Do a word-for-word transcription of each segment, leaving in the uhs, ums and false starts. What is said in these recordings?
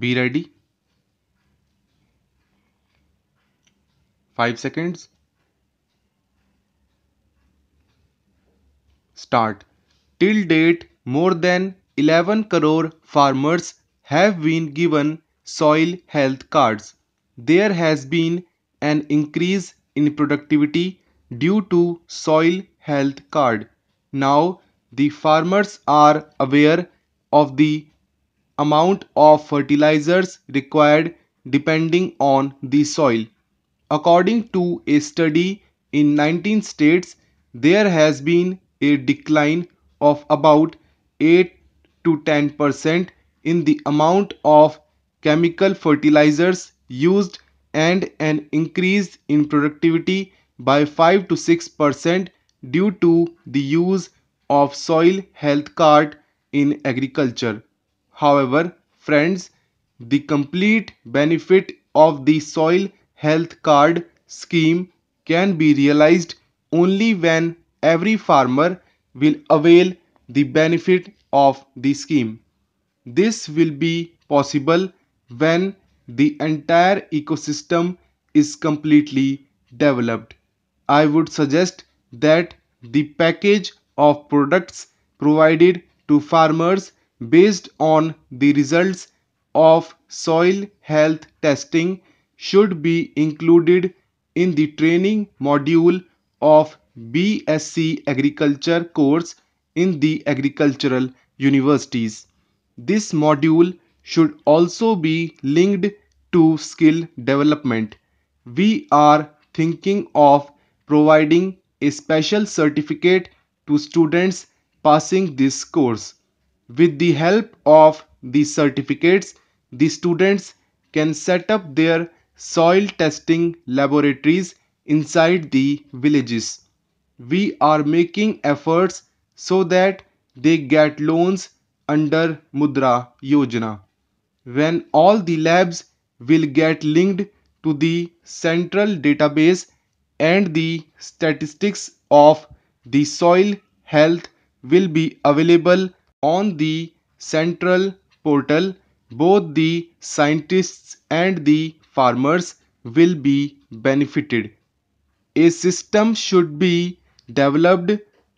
Be ready. five seconds. Start. Till date, more than eleven crore farmers have been given soil health cards. There has been an increase in productivity due to soil health card. Now the farmers are aware of the amount of fertilizers required depending on the soil. According to a study in nineteen states, there has been a decline of about eight to ten percent in the amount of chemical fertilizers used and an increase in productivity by five to six percent due to the use of soil health card in agriculture. However, friends, the complete benefit of the soil health card scheme can be realized only when every farmer will avail the benefit of the scheme. This will be possible when the entire ecosystem is completely developed. I would suggest that the package of products provided to farmers based on the results of soil health testing should be included in the training module of B S c Agriculture course in the agricultural universities. This module should also be linked to skill development. We are thinking of providing a special certificate to students passing this course. With the help of these certificates, the students can set up their soil testing laboratories inside the villages. We are making efforts so that they get loans under Mudra Yojana. When all the labs will get linked to the central database and the statistics of the soil health will be available on the central portal, both the scientists and the farmers will be benefited. A system should be developed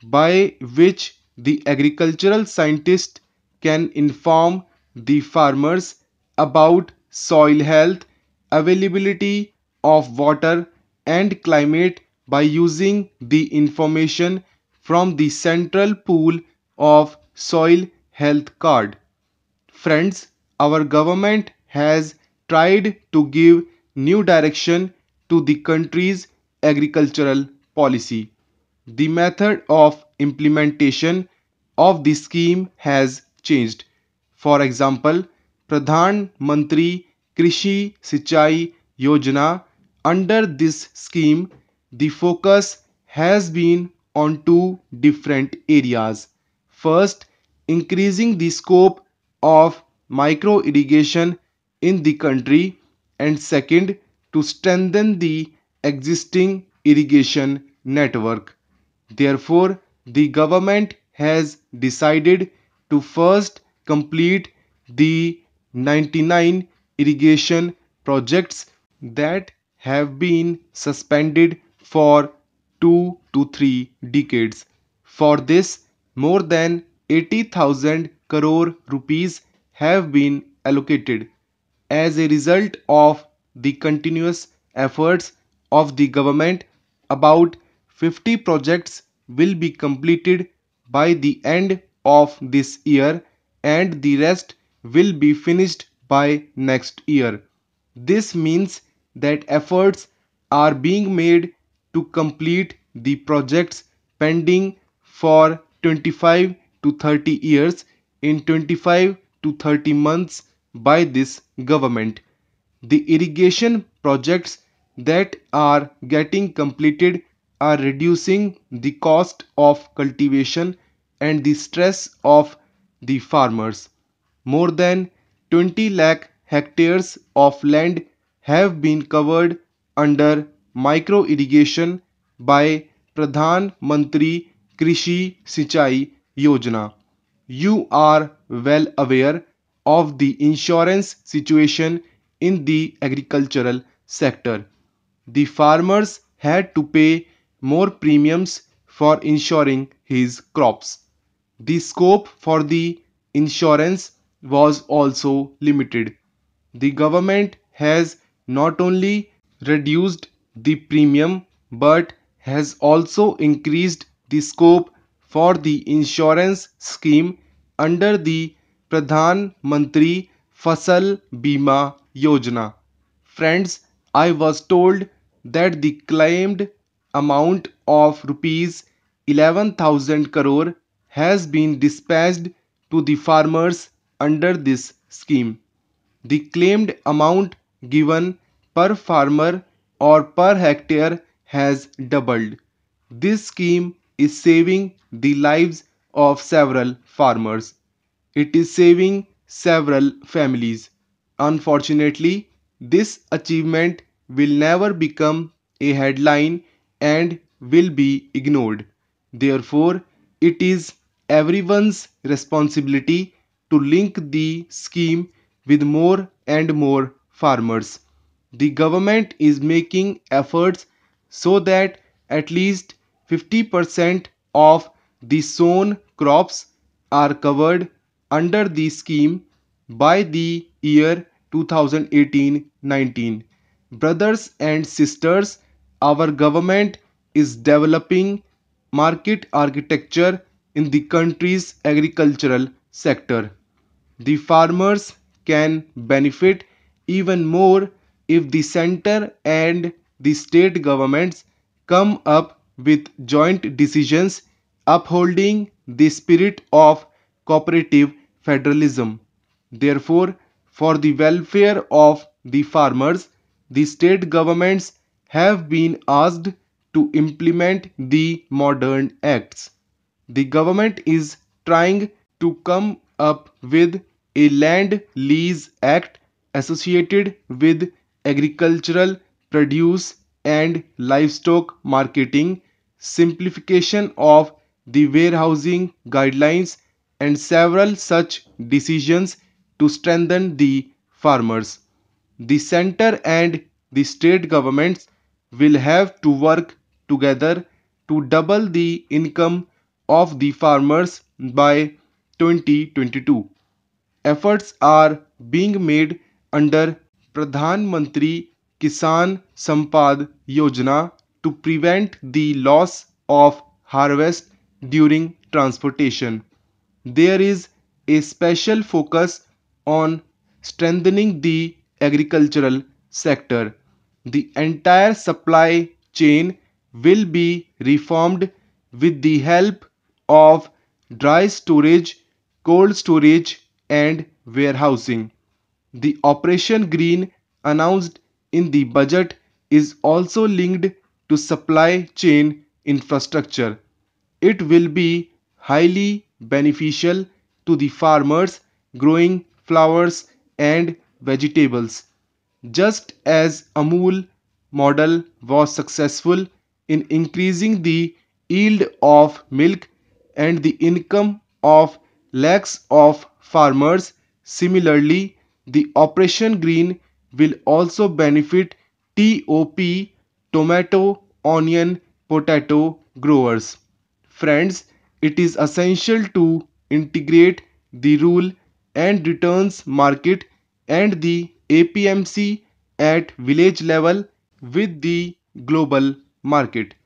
by which the agricultural scientist can inform the farmers about soil health, availability of water, and climate by using the information from the central pool of soil health card. Friends, our government has tried to give new direction to the country's agricultural policy. The method of implementation of the scheme has changed. For example, Pradhan Mantri Krishi Sinchai Yojana. Under this scheme, the focus has been on two different areas. First, increasing the scope of micro irrigation in the country, and second, to strengthen the existing irrigation network. Therefore, the government has decided to first complete the ninety-nine irrigation projects that have been suspended for two to three decades. For this, more than eighty thousand crore rupees have been allocated. As a result of the continuous efforts of the government, about fifty projects will be completed by the end of this year and the rest will be finished by next year. This means that efforts are being made to complete the projects pending for twenty-five to thirty years in twenty-five to thirty months by this government. The irrigation projects that are getting completed are reducing the cost of cultivation and the stress of the farmers. More than twenty lakh hectares of land have been covered under micro irrigation by Pradhan Mantri Krishi Sinchai Yojana. You are well aware of the insurance situation in the agricultural sector. The farmers had to pay more premiums for insuring his crops. The scope for the insurance was also limited. The government has not only reduced the premium but has also increased the scope for the insurance scheme under the Pradhan Mantri Fasal Bima Yojana. Friends, I was told that the claimed amount of rupees eleven thousand crore has been dispatched to the farmers under this scheme. The claimed amount given per farmer or per hectare has doubled. This scheme is saving the lives of several farmers. It is saving several families. Unfortunately, this achievement will never become a headline and will be ignored. Therefore, it is everyone's responsibility to link the scheme with more and more farmers. The government is making efforts so that at least fifty percent of the sown crops are covered under the scheme by the year two thousand eighteen nineteen. Brothers and sisters, our government is developing market architecture in the country's agricultural sector. The farmers can benefit even more if the center and the state governments come up with joint decisions upholding the spirit of cooperative federalism. Therefore, for the welfare of the farmers, the state governments have been asked to implement the modern acts. The government is trying to come up with a land lease act associated with agricultural produce and livestock marketing, simplification of the warehousing guidelines, and several such decisions to strengthen the farmers. The center and the state governments will have to work together to double the income of the farmers by twenty twenty-two. Efforts are being made under Pradhan Mantri Kisan Sampad Yojana to prevent the loss of harvest during transportation. There is a special focus on strengthening the agricultural sector. The entire supply chain will be reformed with the help of dry storage, cold storage, and warehousing. The Operation Green announced in the budget is also linked to supply chain infrastructure. It will be highly beneficial to the farmers growing flowers and vegetables. Just as Amul model was successful in increasing the yield of milk and the income of lakhs of farmers, similarly, the Operation Green will also benefit T O P, tomato, onion, potato growers. Friends, it is essential to integrate the rule and returns market and the A P M C at village level with the global market.